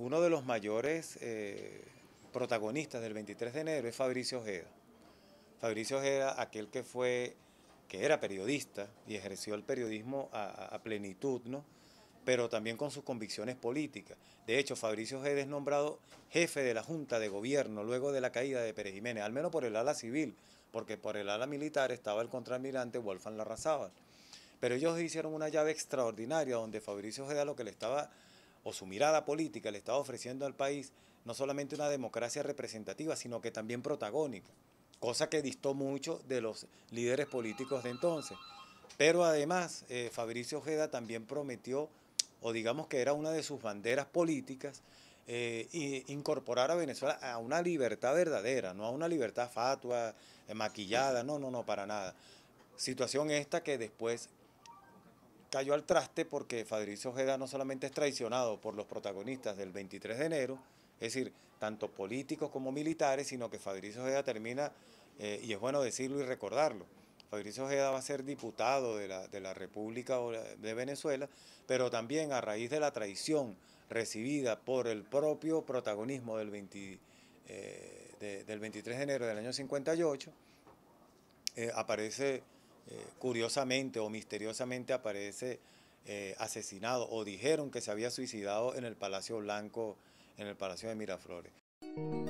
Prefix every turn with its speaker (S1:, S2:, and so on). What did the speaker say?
S1: uno de los mayores protagonistas del 23 de enero es Fabricio Ojeda. Fabricio Ojeda, aquel que era periodista y ejerció el periodismo a plenitud, ¿no? Pero también con sus convicciones políticas. De hecho, Fabricio Ojeda es nombrado jefe de la Junta de Gobierno luego de la caída de Pérez Jiménez, al menos por el ala civil, porque por el ala militar estaba el contraalmirante Wolfgang Larrazábal. Pero ellos hicieron una llave extraordinaria donde Fabricio Ojeda lo que le estaba, o su mirada política, le estaba ofreciendo al país no solamente una democracia representativa, sino que también protagónica, cosa que distó mucho de los líderes políticos de entonces. Pero además, Fabricio Ojeda también prometió, o digamos que era una de sus banderas políticas, incorporar a Venezuela a una libertad verdadera, no a una libertad fatua, maquillada, no, para nada. Situación esta que después cayó al traste porque Fabricio Ojeda no solamente es traicionado por los protagonistas del 23 de enero, es decir, tanto políticos como militares, sino que Fabricio Ojeda termina, y es bueno decirlo y recordarlo, Fabricio Ojeda va a ser diputado de la República de Venezuela, pero también a raíz de la traición recibida por el propio protagonismo del 23 de enero del año 58, aparece curiosamente o misteriosamente aparece asesinado, o dijeron que se había suicidado en el Palacio Blanco, en el Palacio de Miraflores.